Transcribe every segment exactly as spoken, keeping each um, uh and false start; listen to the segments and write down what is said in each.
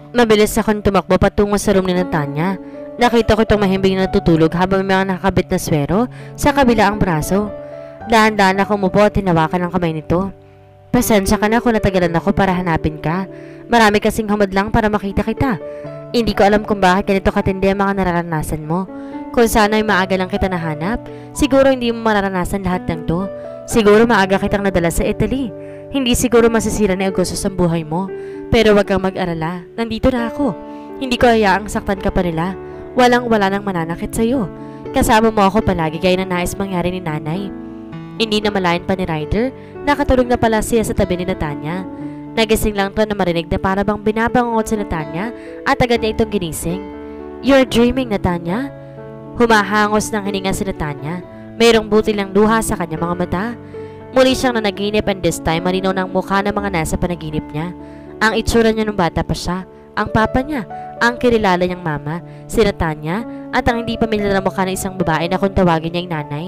Mabilis akong tumakbo patungo sa room ni Natanya. Nakita ko itong mahimbing na natutulog habang may mga nakakabit na swero sa kabilaang braso. Dahan-dahan ako umupo at hinawakan ang kamay nito. Pasensya ka na kung natagalan ako para hanapin ka. Marami kasing hamadlang para makita kita. Hindi ko alam kung bakit ganito katindi ang mga nararanasan mo. Kung sana ay maaga lang kita nahanap, siguro hindi mo mararanasan lahat ng to. Siguro maaga kitang nadala sa Italy. Hindi siguro masisira ni Augustus ang buhay mo. Pero wag kang mag-alala, nandito na ako. Hindi ko hayaang saktan ka pa nila. Walang wala nang mananakit sa'yo. Kasama mo ako palagi gaya na nais mangyari ni nanay. Hindi na malayan pa ni Ryder, nakatulog na pala siya sa tabi ni Natanya. Nagising lang to na marinig na para bang binabangungot si Natanya at agad niya itong ginising. You're dreaming, Natanya? Humahangos ng hininga si Natanya. Mayroong butil ng luha sa kanyang mga mata. Muli siyang nanaginip and this time malinaw ng mukha ng mga nasa panaginip niya. Ang itsura niya nung bata pa siya, ang papa niya, ang kilala niyang mama, si Natanya, at ang hindi pamilyar na mukha ng isang babae na kung tawagin niya yung nanay.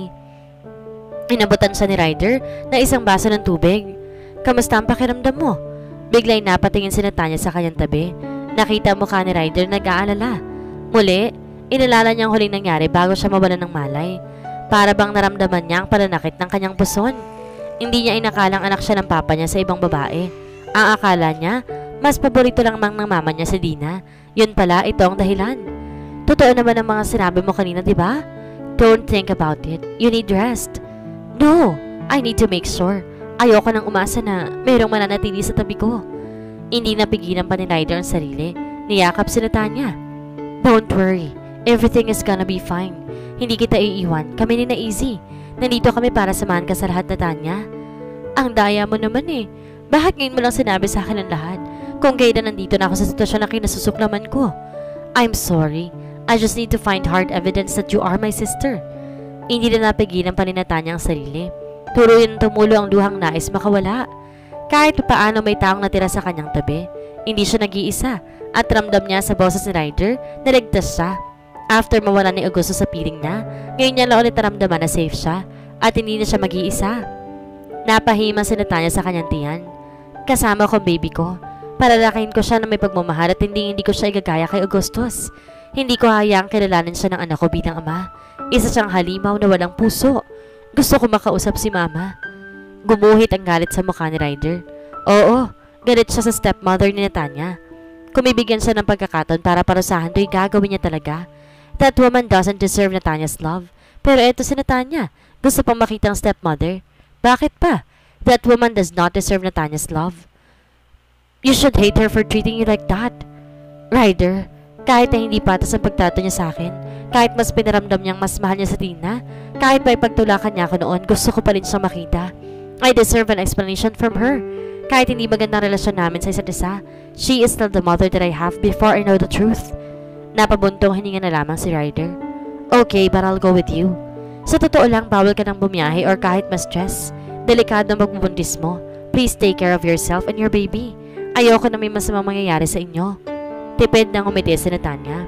Inabutan siya ni Ryder na isang baso ng tubig. Kamusta ang pakiramdam mo? Biglay napatingin si Natanya sa kanyang tabi. Nakita ang mukha ni Ryder nag-aalala. Muli, inalala niya ang huling nangyari bago siya mawalan ng malay. Para bang naramdaman niya ang pananakit ng kanyang puson. Hindi niya inakalang anak siya ng papa niya sa ibang babae. Ang akala niya, mas paborito lang mang ng mama niya si Dina. Yun pala, ito ang dahilan. Totoo naman ang mga sinabi mo kanina, di ba? Don't think about it. You need rest. No, I need to make sure. Ayoko nang umasa na mayroong mananatili sa tabi ko. Hindi napigilan pa ni Ryder ang sarili. Niyakap si Natanya. Don't worry. Everything is gonna be fine. Hindi kita iiwan. Kami ni na Easy. Nandito kami para samahan ka sa lahat, Natanya. Ang daya mo naman eh. Bakit ngayon mo lang sinabi sa akin ang lahat? Kung kailan nandito na ako sa sitwasyon na kinasusuklaman ko. I'm sorry. I just need to find hard evidence that you are my sister. Hindi na napigilan pa ni Natanya ang sarili. Turuin tumulo ang luhang nais makawala. Kahit paano may taong natira sa kanyang tabi, hindi siya nag-iisa at ramdam niya sa boses ni Ryder na ligtas siya. After mawala ni Augusto sa piling niya, ngayon niya lang ulit naramdaman na safe siya at hindi na siya mag-iisa. Napahima si Natanya sa kanyang tiyan. Kasama ko ang baby ko. Palalakihin ko siya na may pagmamahal at hindi hindi ko siya igagaya kay Augustus. Hindi ko hayaang kilalanin siya ng anak ko bilang ama. Isa siyang halimaw na walang puso. Gusto ko makausap si mama. Gumuhit ang galit sa mukha ni Ryder. Oo, galit siya sa stepmother ni Natanya. Kumibigyan siya ng pagkakataon para parusahan do'y gagawin niya talaga. That woman doesn't deserve Natanya's love. Pero eto si Natanya. Gusto pang makita ang stepmother. Bakit pa? That woman does not deserve Natanya's love. You should hate her for treating you like that. Ryder, kahit na hindi patas ang pagtato niya sa akin, kahit mas pinaramdam niyang mas mahal niya sa Tina, kahit pa ipagtulakan niya ako noon, gusto ko pa rin siyang makita. I deserve an explanation from her. Kahit hindi magandang relasyon namin sa isa't isa, she is still the mother that I have before I know the truth. Napabuntong hininga na lamang si Ryder. Okay, but I'll go with you. Sa totoo lang, bawal ka nang bumiyahe or kahit mas stress. Delikado ang magbubuntis mo. Please take care of yourself and your baby. Ayoko na may masamang mangyayari sa inyo. Tipid nang umiti si Natanya.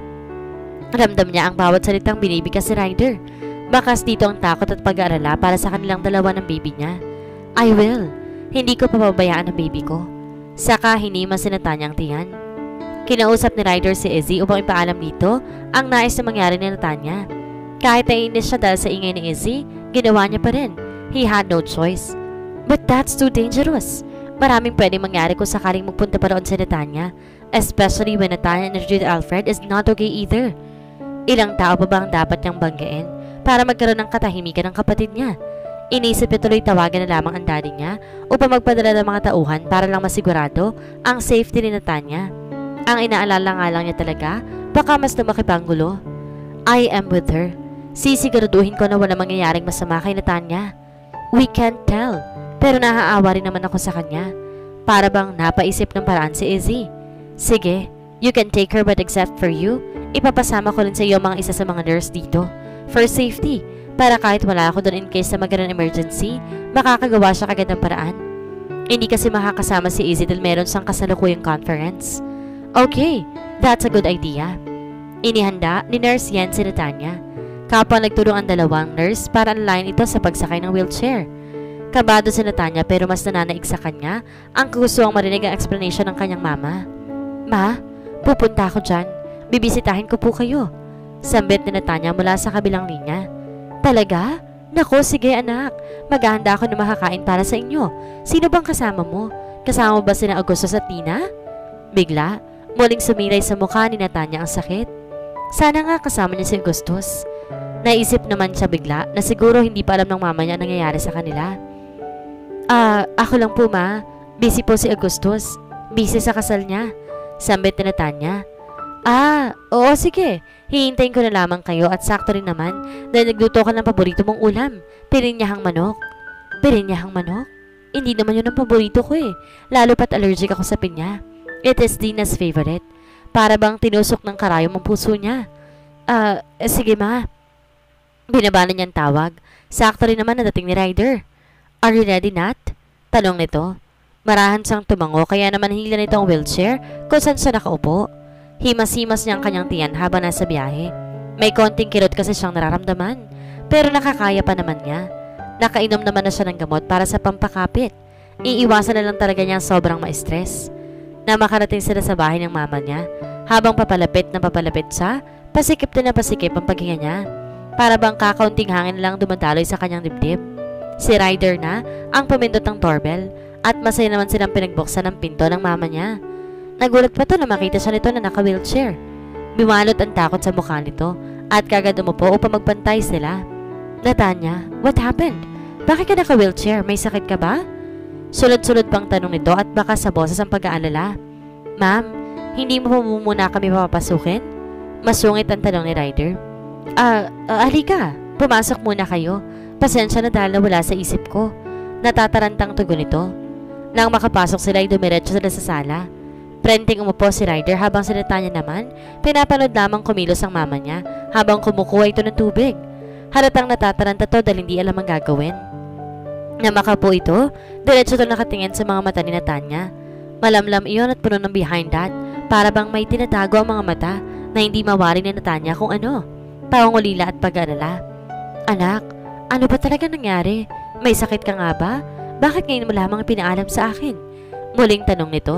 Ramdam niya ang bawat salitang binibigkas si Ryder. Bakas dito ang takot at pag-aalala para sa kanilang dalawa ng baby niya. I will. Hindi ko papabayaan ang baby ko. Saka hinima si Natanya ang tiyan. Kinausap ni Ryder si Izzy upang ipaalam dito ang nais na mangyari ni Natanya. Kahit naiinis siya dahil sa ingay ni Izzy, ginawa niya pa rin. He had no choice. But that's too dangerous. Maraming pwedeng mangyari kung sakaling magpunta pa roon si Natanya, especially when Natanya and Judith Alfred is not okay either. Ilang tao pa ba ang dapat niyang banggain para magkaroon ng katahimikan ng kapatid niya? Inisip niya tuloy tawagan na lamang ang daddy niya upang magpadala ng mga tauhan para lang masigurado ang safety ni Natanya. Ang inaalala nga lang niya talaga, baka mas lumaki pa ang gulo. I am with her. Sisiguraduhin ko na wala mangyayaring masama kay Natanya. We can't tell. Pero naaawa rin naman ako sa kanya. Para bang napaisip ng paraan si Izzy. Sige, you can take her but except for you, ipapasama ko rin sa iyo mga isa sa mga nurse dito. For safety, para kahit wala ako doon in case na magkaroon ng emergency, makakagawa siya kagad ng paraan. Hindi kasi makakasama si Izzy dahil meron siyang kasalukuyang conference. Okay, that's a good idea. Inihanda ni Nurse Yen si Natanya. Kapwa nagtulong ang dalawang nurse para alalayan ito sa pagsakay ng wheelchair. Kabado si Natanya pero mas nananaig sa kanya ang gusto ang marinig ang explanation ng kanyang mama. Ma, Pupunta ako dyan. Bibisitahin ko po kayo. Sambit ni Natanya mula sa kabilang linya. Talaga? Nako, sige anak. Maghahanda ako ng makakain para sa inyo. Sino bang kasama mo? Kasama mo ba sina Agustos at Tina? Bigla, muling sumilay sa mukha ni Natanya ang sakit. Sana nga kasama niya si Agustos. Naisip naman siya bigla na siguro hindi pa alam ng mama niya ang nangyayari sa kanila. Ah, ako lang po ma. Busy po si Agustos. Busy sa kasal niya. Sambit ni Natanya. Ah, oo sige. Hihintayin ko na lamang kayo at sakto rin naman dahil nagluto ka ng paborito mong ulam. Pirinyahang manok. Pirinyahang manok? Hindi naman yun ang paborito ko eh. Lalo pat allergic ako sa pinya. It is Dina's favorite. Para bang tinusok ng karayom ang puso niya. Ah, eh, sige ma. Binaba na niyang tawag. Sakto rin naman nadating ni Ryder. Are you ready, Nat? Tanong nito. Marahan siyang tumango kaya naman hinila nito ang wheelchair kung saan siya nakaupo. Himas-himas niya ang kanyang tiyan habang nasa biyahe. May konting kirot kasi siyang nararamdaman. Pero nakakaya pa naman niya. Nakainom naman na siya ng gamot para sa pampakapit. Iiwasan na lang talaga niya ang sobrang ma-stress. Na makarating sila sa bahay ng mama niya. Habang papalapit na papalapit siya, pasikip na na pasikip ang paghinga niya. Para bang kakaunting hangin lang dumadaloy sa kanyang dibdib. Si Ryder na ang pumindot ng doorbell at masaya naman silang pinagbuksan ng pinto ng mama niya. Nagulat pa to na makita siya nito na naka-wheelchair. Bimalot ang takot sa mukha nito at kagad umupo upang magpantay sila. Natanya, what happened? Bakit ka naka-wheelchair? May sakit ka ba? Sulod-sulod pang tanong nito at baka sa boses ang pag-aalala. Ma'am, hindi mo pa muna kami papapasukin? Masungit ang tanong ni Ryder. Ah, uh, halika. Pumasok muna kayo. Pasensya na dahil wala sa isip ko. Natatarantang tugon nito. Nang makapasok sila ay dumiretso sila sa sala. Prenting umupo si Ryder habang si Natanya naman, pinapanood lamang kumilos ang mama niya habang kumukuha ito ng tubig. Halatang natataranta to dahil hindi alam ang gagawin. Na makapo ito, diretso to nakatingin sa mga mata ni Natanya. Malamlam iyon at puno ng behind that, para bang may tinatago ang mga mata na hindi mawari ni Natanya kung ano. Pangungulila at pag-alala. Anak, ano ba talaga nangyari? May sakit ka nga ba? Bakit ngayon mo lamang pinaalam sa akin? Muling tanong nito.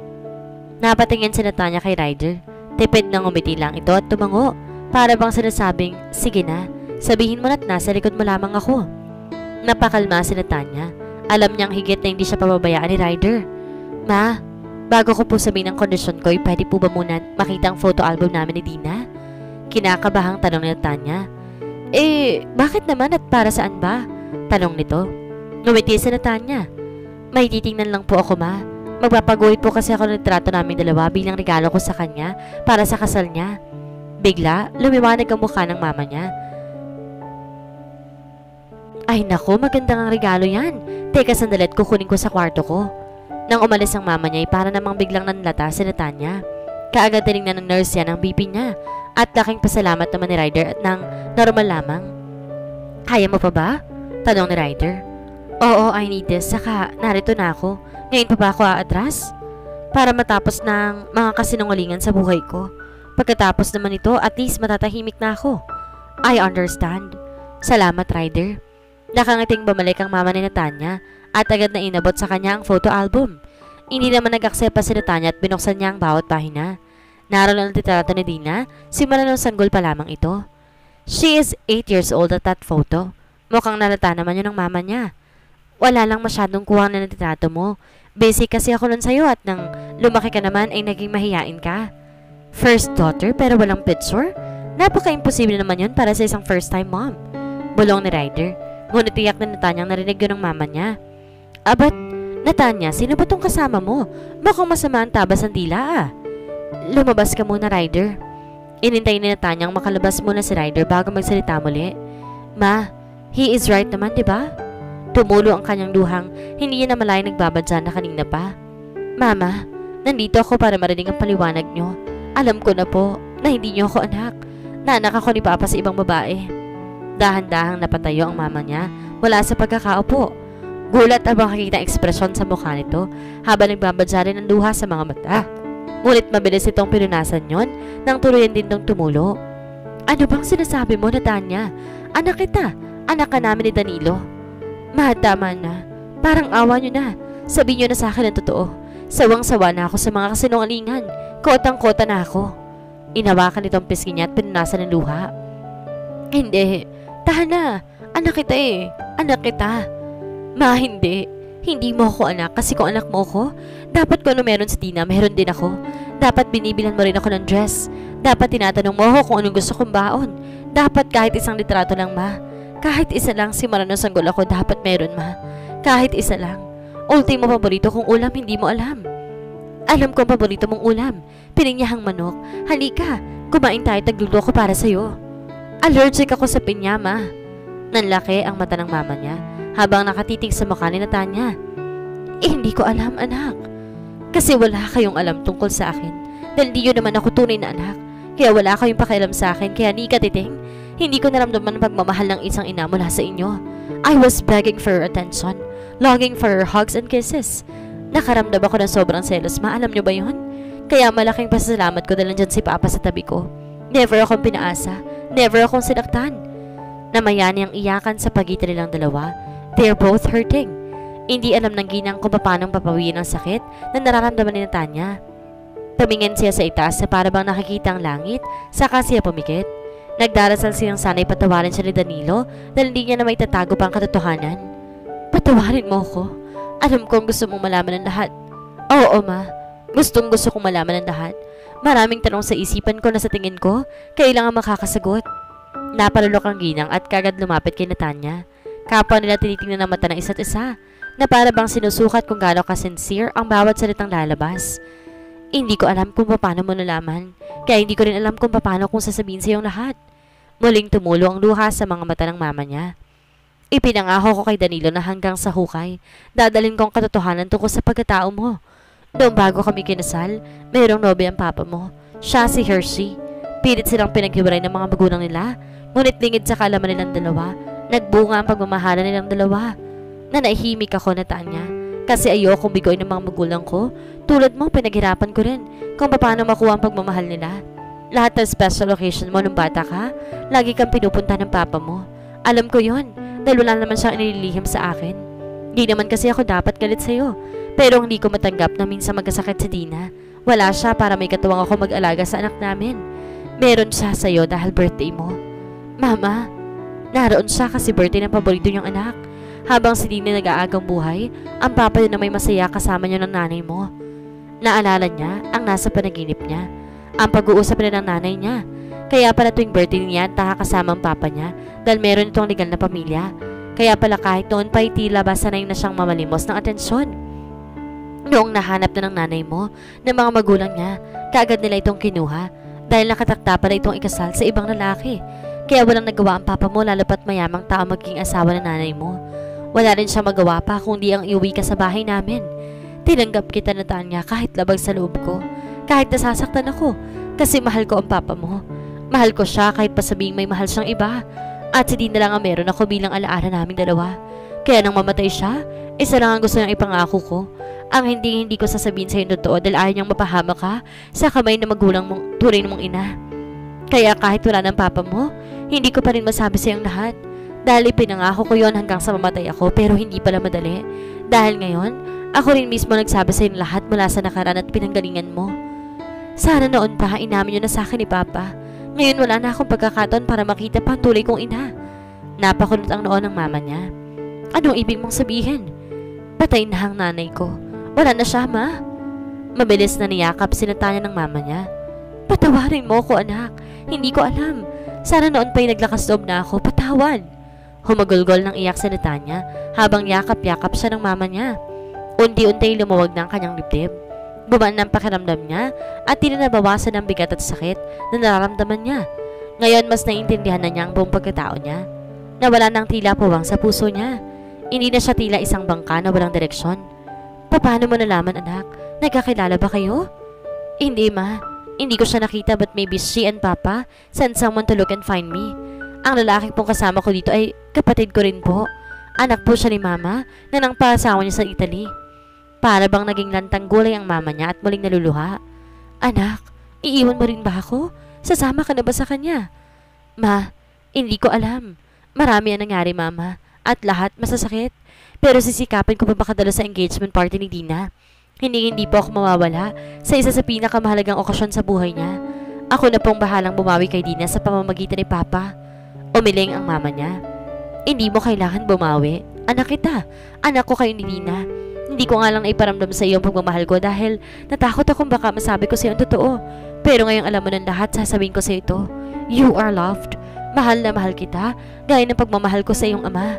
Napatingin si Natanya kay Ryder. Tipid nang umiti lang ito at tumango. Para bang sinasabing, sige na, sabihin mo na't nasa likod mo lamang ako. Napakalma si Natanya. Alam niyang higit na hindi siya pababayaan ni Ryder. Ma, bago ko po sabihin ang kondisyon ko, pwede po ba muna makita ang photo album namin ni Dina? Kinakabahang tanong ni Natanya. Eh, bakit naman at para saan ba? Tanong nito. Ngumiti si Natanya. May titingnan lang po ako ma. Magpapaguhit po kasi ako ng trato namin dalawa bilang regalo ko sa kanya para sa kasal niya. Bigla, lumiwanag ang mukha ng mama niya. Ay naku, magandang ang regalo yan. Teka sandalit, kukunin ko sa kwarto ko. Nang umalis ang mama niya ay para namang biglang nanlata si Natanya. Kaagad tinignan ng nurse yan ang B P niya at laking pasalamat naman ni Ryder at nang normal lamang. Kaya mo pa ba? Tanong ni Ryder. Oo, I need this. Saka narito na ako. Ngayon pa ba ako aatras? Para matapos ng mga kasinungalingan sa buhay ko. Pagkatapos naman ito, at least matatahimik na ako. I understand. Salamat, Ryder. Nakangiting bumalik ang mama ni Natanya at agad na inabot sa kanya ang photo album. Hindi naman nag-accept pa si Natanya at binuksan niya ang bawat pahina. Naroon ang titrato ni Dina, simula ng sanggol pa lamang ito. She is eight years old at that photo. Mukhang nalata naman yun ng mama niya. Wala lang masyadong kuha na titrato mo. Busy kasi ako nun sa'yo at nang lumaki ka naman ay naging mahiyain ka. First daughter pero walang picture? Napaka-imposible naman yun para sa isang first time mom. Bulong ni Ryder. Ngunit tiyak na Natanyang narinig yun ng mama niya. Abat, Natanya, sino ba tong kasama mo? Mukhang masama ang tabas ng dila ah. Lumabas ka muna, Ryder. Inintay ni Natanyang makalabas muna si Ryder bago magsalita muli. Ma, he is right naman, di ba? Tumulo ang kanyang duhang, hindi niya na malay nagbabadya na kanina pa. Mama, nandito ako para marinig ang paliwanag nyo. Alam ko na po na hindi nyo ako anak. Naanak ako ni Papa sa ibang babae. Dahan-dahang napatayo ang mama niya mula sa pagkakaupo. Gulat ang makikita ekspresyon sa mukha nito habang nagbabadya rin ang luha sa mga mata. Ngunit mabilis itong pinunasan yon nang tuluyan din tong tumulo. Ano bang sinasabi mo, Natanya? Anak kita, anak ka namin ni Danilo. Ma, tama na. Parang awa nyo na. Sabihin nyo na sa akin ang totoo. Sawang-sawa na ako sa mga kasinungalingan. Kotang-kota na ako. Inawakan itong pisngi niya at pinunasan ng luha. Hindi. Tahan na. Anak kita eh. Anak kita. Ma, hindi. Hindi mo ako anak kasi kung anak mo ako, dapat kung ano meron sa Dina, meron din ako. Dapat binibilan mo rin ako ng dress. Dapat tinatanong mo ako kung anong gusto kong baon. Dapat kahit isang litrato lang, ma. Kahit isa lang simara ng sanggol ako, dapat meron, ma. Kahit isa lang. Ultimo paborito kong ulam, hindi mo alam. Alam ko ang paborito mong ulam. Pininyahang manok. Halika, kumain tayo, tagluto ko para sa'yo. Allergic ako sa pinya, ma. Nanlaki ang mata ng mama niya habang nakatitig sa mukha ni Natanya. Eh, hindi ko alam, anak. Kasi wala kayong alam tungkol sa akin. Dahil di yun naman ako tunay na anak. Kaya wala kayong pakialam sa akin. Kaya ni katiting, hindi ko naramdaman ang pagmamahal ng isang ina mula sa inyo. I was begging for your attention. Longing for your hugs and kisses. Nakaramdam ako ng sobrang selos, ma. Alam nyo ba yun? Kaya malaking pasasalamat ko dahil nandyan si Papa sa tabi ko. Never akong pinaasa. Never akong sinaktan. Namayani ang iyakan sa pagitan nilang dalawa. They're both hurting. Hindi alam ng ginang kung paano papawiin ang sakit na nararamdaman ni Natanya. Tumingin siya sa itaas na para bang nakikita ang langit, saka siya pumikit. Nagdarasal silang sana'y patawarin siya ni Danilo dahil hindi niya na maitatago pa ang katotohanan. Patawarin mo ko. Alam kong gusto mong malaman ang lahat. Oo, ma. Gustong gusto kong malaman ang lahat. Maraming tanong sa isipan ko na sa tingin ko, kailangan makakasagot. Napalulok ang ginang at kagad lumapit kay Natanya. Kapwa nila tinitingnan ng mata ng isa't isa, na para bang sinusukat kung gaano ka-sincere ang bawat salitang lalabas. Hindi ko alam kung paano mo nalaman, kaya hindi ko rin alam kung paano kung sasabihin sa iyong lahat. Muling tumulo ang luha sa mga mata ng mama niya. Ipinangako ko kay Danilo na hanggang sa hukay, dadalhin ko ang katotohanan tungkol sa pagkatao mo. Noong bago kami kinasal, mayroong nobya ang papa mo. Siya si Hershey. Pilit silang pinaghiwalay ng mga magulang nila, ngunit lingid sa kaalaman nilang dalawa, nagbunga ang pagmamahalan nilang dalawa. Na naihimik ako, Natanya, kasi ayokong bigoy ng mga magulang ko. Tulad mo, pinaghirapan ko rin kung paano makuha ang pagmamahal nila. Lahat ng special occasion mo nung bata ka, lagi kang pinupunta ng papa mo. Alam ko yon, dahil wala naman siyang inililihim sa akin. Di naman kasi ako dapat galit sa'yo, pero hindi ko matanggap na minsan magkasakit si Dina. Wala siya para may katuwang ako mag-alaga sa anak namin. Meron siya sa'yo dahil birthday mo. Mama, naroon siya kasi birthday ng paborito niyang anak. Habang si Dina nag-aagang buhay, ang papa niya na may masaya kasama niyo ng nanay mo. Naalala niya ang nasa panaginip niya, ang pag-uusap niya ng nanay niya. Kaya pala tuwing birthday niya, nakakasama ang papa niya dahil meron itong legal na pamilya. Kaya pala kahit noon pa tila ba sanay na siyang mamalimos ng atensyon. Noong nahanap na ng nanay mo, ng mga magulang niya, kaagad nila itong kinuha dahil nakatakta pala itong ikasal sa ibang lalaki. Kaya walang nagawa ang papa mo lalo pat mayamang tao maging asawa ng nanay mo. Wala rin siya magawa pa kundi ang iuwi ka sa bahay namin. Tinanggap kita, Natanya, kahit labag sa loob ko. Kahit nasasaktan ako kasi mahal ko ang papa mo. Mahal ko siya kahit pa sabihing may mahal siyang iba. At si Dina lang ang meron ako bilang alaala naming dalawa. Kaya nang mamatay siya, isa lang ang gusto niyang ipangako ko. Ang hindi hindi ko sasabihin sa iyo totoo dahil ayaw niyang mapahama ka sa kamay na magulang mong tunay mong ina. Kaya kahit wala ng papa mo, hindi ko pa rin masabi sa iyong lahat. Dahil ipinangako ko yon hanggang sa mamatay ako pero hindi pala madali. Dahil ngayon, ako rin mismo nagsabi sa iyong lahat mula sa nakaraan at pinanggalingan mo. Sana noon pa inamin niyo na sa akin ni Papa. Ngayon wala na akong pagkakataon para makita pa ang tuloy kong ina. Napakunot ang noon ng mama niya. Anong ibig mong sabihin? Patay na ang nanay ko. Wala na siya, ma. Mabilis na niyakap si Natanya ng mama niya. Patawarin mo ko, anak. Hindi ko alam. Sana noon pa'y naglakas loob na ako. Patawan. Humagulgol ng iyak si Natanya habang yakap-yakap siya ng mama niya. Unti-unti lumuwag ng kanyang dibdib. Bumaan ng pakiramdam niya at tila nabawasan ng bigat at sakit na nararamdaman niya. Ngayon mas naiintindihan na niya ang buong pagkatao niya. Nawala ng tila puwang sa puso niya. Hindi na siya tila isang bangka na walang direksyon. Paano mo nalaman, anak? Nagkakilala ba kayo? Hindi, ma. Hindi ko siya nakita but maybe she and Papa sent someone to look and find me. Ang lalaking pong kasama ko dito ay kapatid ko rin po. Anak po siya ni Mama na nang paasawa niya sa Italy. Para bang naging lantang gulay ang mama niya at muling naluluha. Anak, iiwan mo rin ba ako? Sasama ka na ba sa kanya? Ma, hindi ko alam. Marami ang nangyari, Mama. At lahat masasakit. Pero sisikapin ko pa makadalo sa engagement party ni Dina. Hindi hindi po ako mawawala sa isa sa pinakamahalagang okasyon sa buhay niya. Ako na pong bahalang bumawi kay Dina sa pamamagitan ni Papa. Umiling ang mama niya. Hindi mo kailangan bumawi. Anak kita. Anak ko kayo ni Dina. Hindi ko nga lang naiparamdam sa iyo ang pagmamahal ko dahil natakot akong baka masabi ko sa iyo ang totoo. Pero ngayong alam mo ng lahat, sasabihin ko sa iyo ito. You are loved. Mahal na mahal kita, gaya ng pagmamahal ko sa iyong ama.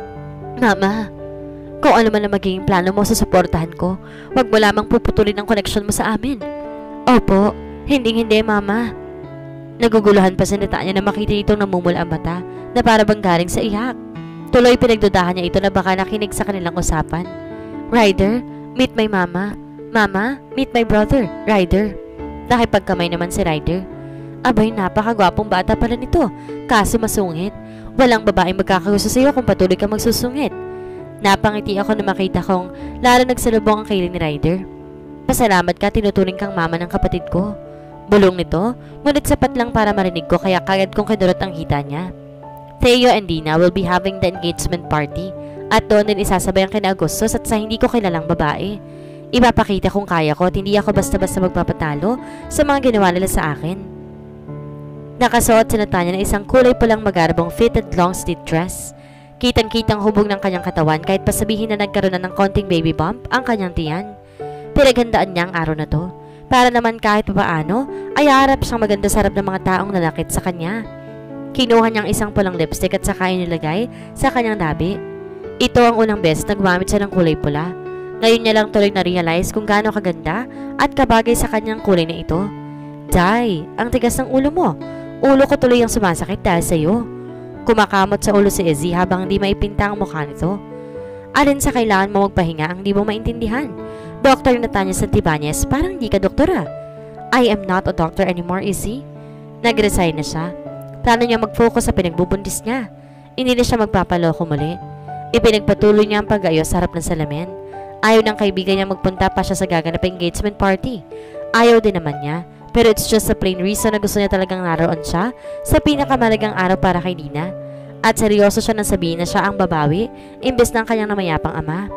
Mama, kung ano man ang magiging plano mo, susuportahan ko. Huwag mo lamang puputulin ang koneksyon mo sa amin. Opo, hindi hindi mama. Naguguluhan pa si Natanya na makita itong namumula ang mata na para bang galing sa iyak. Tuloy pinagdudahan niya ito na baka nakinig sa kanilang usapan. Ryder, meet my mama. Mama, meet my brother, Ryder. Nakipagkamay naman si Ryder. Abay, napakagwapong bata pala nito. Kaso masungit. Walang babaeng magkakagusto sa iyo kung patuloy ka magsusungit. Napangiti ako na makita kong lalo nagsalubong ang kiling ni Ryder. Pasalamat ka, tinuturing kang mama ng kapatid ko. Bulong nito, ngunit sapat lang para marinig ko kaya kagad kong kinurot ang hita niya. Theo and Dina will be having the engagement party at doon din isasabay ang kina Agustos at sa hindi ko kilalang babae. Ipapakita kung kaya ko at hindi ako basta-basta magpapatalo sa mga ginawa nila sa akin. Nakasuot si Natanya ng isang kulay pulang magarbong fitted long-sleeve dress. Kitang-kitang hubog ng kanyang katawan kahit pasabihin na nagkaroon na ng konting baby bump ang kanyang tiyan. Pinaghandaan niya ang araw na to. Para naman kahit paano ay harap siyang maganda sa harap ng mga taong nalakit sa kanya. Kinuha niyang isang pulang lipstick at saka inilagay sa kanyang labi. Ito ang unang beses na gumamit siya ng kulay pula. Ngayon niya lang tuloy na-realize kung gaano kaganda at kabagay sa kanyang kulay na ito. Day, ang tigas ng ulo mo. Ulo ko tuloy ang sumasakit dahil sa iyo. Kumakamot sa ulo si Izzy habang hindi maipinta ang mukha nito. Alin sa kailangan mo magpahinga ang di mo maintindihan? Doktor Natanya Santibanez, parang hindi ka doktora. I am not a doctor anymore, Izzy. Nag-resign na siya. Plano niya mag-focus sa pinagbubuntis niya. Hindi na siya magpapaloko muli. Ipinagpatuloy niya ang pag-ayos sa harap ng salamin. Ayaw ng kaibigan niya magpunta pa siya sa gaganap engagement party. Ayaw din naman niya. Pero it's just a plain reason na gusto niya talagang naroon siya sa pinakamalagang araw para kay Nina. At seryoso siya nang sabihin na siya ang babawi imbes ng kanyang namayapang ama.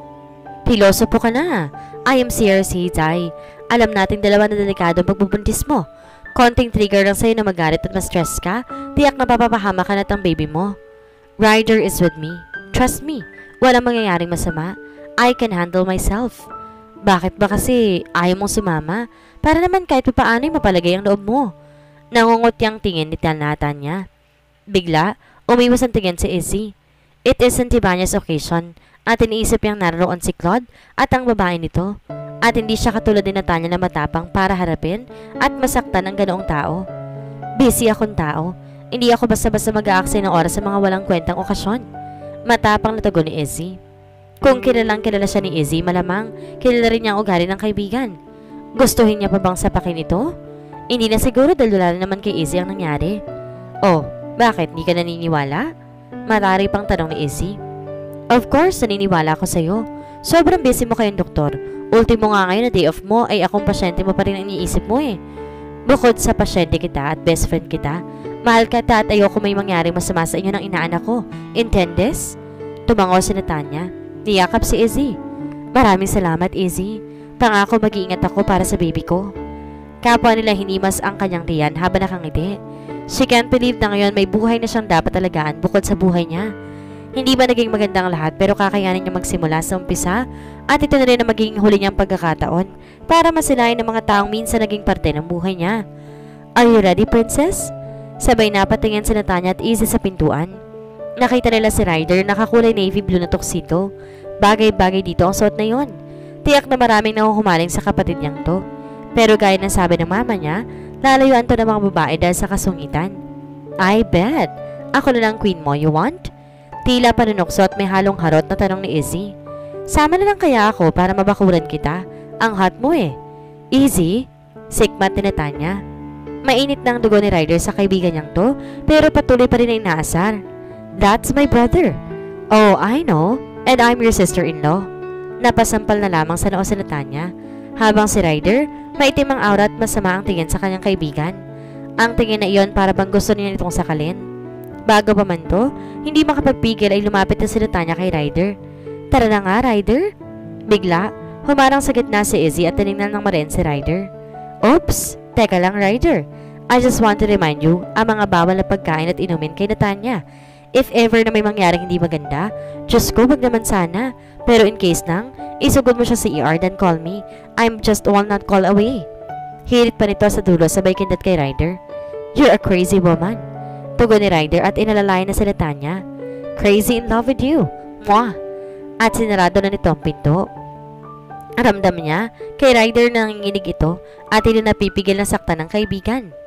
Pilosopo ka na. I am seriously, Day. Alam natin dalawa na delikado ang pagbubuntis mo. Konting trigger lang sa'yo na magalit at ma-stress ka, tiyak na papapahama ka na ng baby mo. Ryder is with me. Trust me. Walang mangyayaring masama. I can handle myself. Bakit ba kasi ayaw mong sumama? Para naman kahit papaano ay mapalagay ang loob mo. Nangunguti ang tingin ni Natanya. Bigla, umiwas ang tingin si Izzy. It is Santibanez occasion at iniisip niyang naroon si Claude at ang babae nito. At hindi siya katulad ni Natanya na matapang para harapin at masaktan ang ganoong tao. Busy akong tao. Hindi ako basta-basta mag-aaksay ng oras sa mga walang kwentang okasyon. Matapang na tugon ni Izzy. Kung kilalang kilala siya ni Izzy, malamang kilala rin niya ang ugali ng kaibigan. Gustuhin niya pa bang sapakin ito? Hindi na siguro dahil wala naman kay Izzy ang nangyari. Oh, bakit? Di ka naniniwala? Marari pang tanong ni Izzy. Of course, naniniwala ako sa'yo. Sobrang busy mo kayong doktor. Ultimo nga ngayon na day off mo ay akong pasyente mo pa rin ang iniisip mo eh. Bukod sa pasyente kita at best friend kita, mahal kita at ayoko may mangyari masama sa inyo ng inaanak ko. Intendes? Tumango si Natanya. Niyakap si Izzy. Maraming salamat, Izzy. Pangako mag-iingat ako para sa baby ko. Kapwa nila hinimas ang kanyang tiyan habang nakangiti. She can't believe na ngayon may buhay na siyang dapat alagaan bukod sa buhay niya. Hindi ba naging magandang lahat pero kakayanin niya magsimula sa umpisa at ito na rin ang magiging huli niyang pagkakataon para masilayan ng mga taong minsan naging parte ng buhay niya. Are you ready, princess? Sabay na patingin si Natanya at Izzy sa pintuan. Nakita nila si Ryder nakakulay navy blue na tuxedo. Bagay-bagay dito ang suot na yon. Tiyak na maraming nahuhumaling sa kapatid niyang to. Pero gaya ng sabi ng mama niya, lalayuan to ng mga babae dahil sa kasungitan. I bet. Ako na lang queen mo, you want? Tila panunokso at may halong harot na tanong ni Izzy. Sama na lang kaya ako para mabakuran kita. Ang hot mo eh. Izzy? Sikmat ni Natanya. Mainit na ang dugo ni Ryder sa kaibigan niyang to, pero patuloy pa rin ay inaasar. That's my brother. Oh, I know. And I'm your sister-in-law. Napasampal na lamang sa noo si Natanya, habang si Ryder, maitim ang aura at masama ang tingin sa kanyang kaibigan. Ang tingin na iyon para bang gusto niya nitong sakalin. Bago pa man to, hindi makapagpigil ay lumapit na si Natanya kay Ryder. Tara na nga, Ryder. Bigla, Humarang sa gitna si Izzy at tinignan ng marin si Ryder. Oops! Teka lang, Ryder. I just want to remind you, ang mga bawal na pagkain at inumin kay Natanya. If ever na may mangyaring hindi maganda, Diyos ko, wag naman sana. Pero in case nang, isugod mo siya sa E R, then call me. I'm just one not call away. Hirit pa nito sa dulo sabay kindat kay Ryder. You're a crazy woman. Tugon ni Ryder at inalalayan na si Natanya. Crazy in love with you. Mwah! At sinarado na nito ang pinto. Ramdam niya kay Ryder na nanginginig ito at hindi napipigil na saktan ng kaibigan.